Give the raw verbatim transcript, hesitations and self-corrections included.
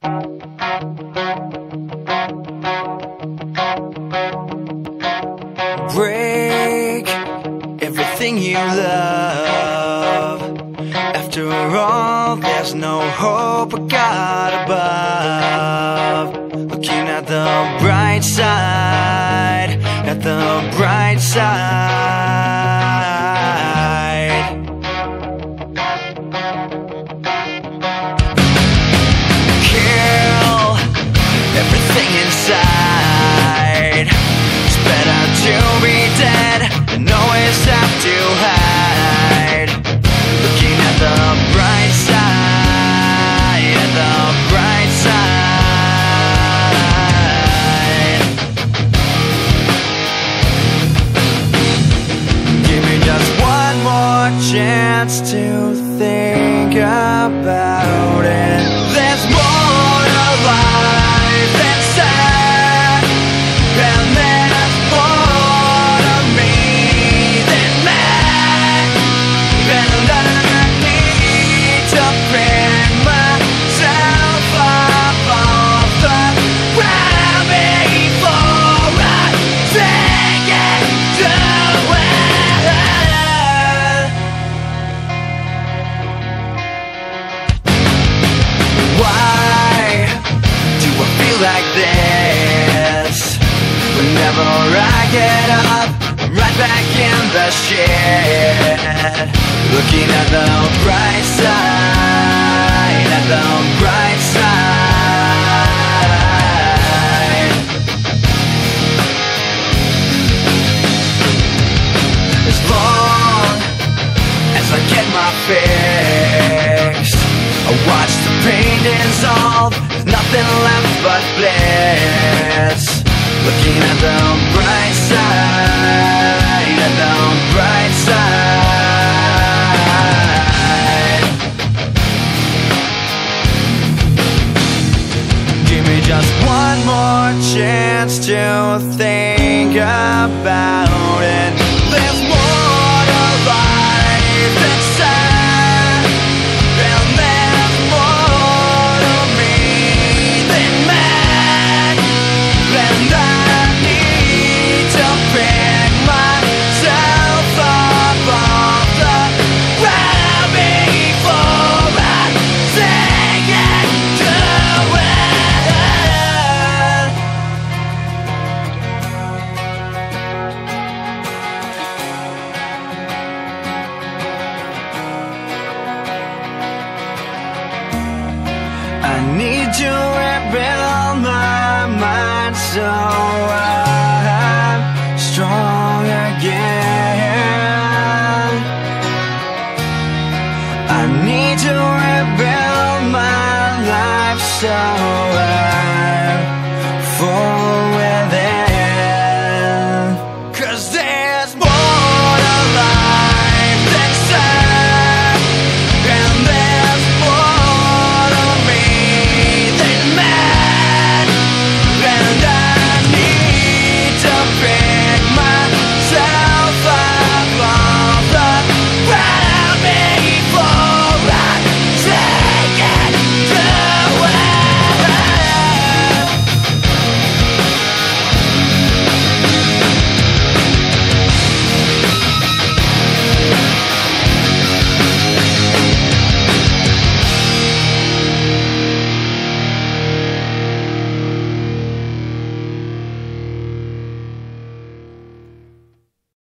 Break everything you love. After all, there's no hope but God above. Looking at the bright side, at the bright side. Kill everything inside. It's better to be dead than always have to hide. Looking at the bright side, at the bright side. Give me just one more chance to think about it. There's more to life than sad, and there's more to me than mad. And I need to bring myself up off the ground before I take it to it. Why do I feel like this? Whenever I get up, I'm right back in the shed. Looking at the bright side, at the bright side. As long as I get my fix, I watch the pain dissolve. There's nothing left but bliss. Looking at the bright side, at the bright side. Give me just one more chance to think about it. There's more to life than sad, and there's more to me than mad. And I need to pick myself up off the ground before I take it to it. I need to rebuild my mind so I'm strong again. I need to rebuild my life so I